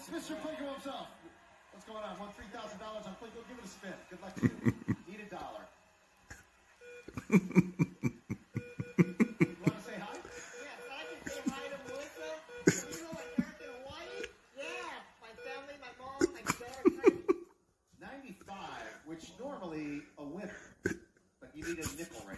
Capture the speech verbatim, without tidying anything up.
It's Mister Plinko himself. What's going on? Won three thousand dollars on Plinko. Give it a spin. Good luck to you. Need a dollar. You want to say hi? Yes, I can say hi to Melissa. You know, like Eric in Hawaii? Yeah, my family, my mom, my daughter, Heidi. ninety-five, which normally a winner, but you need a nickel right